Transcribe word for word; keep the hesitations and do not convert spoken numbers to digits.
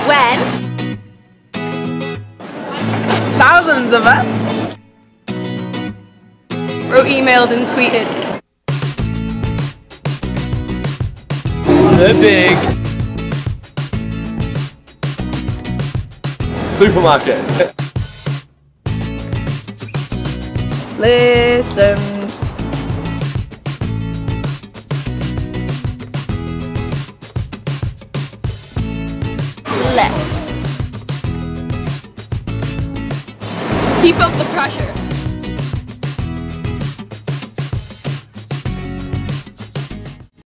when thousands of us wrote, emailed and tweeted. The big supermarkets. Listened. Let's keep up the pressure.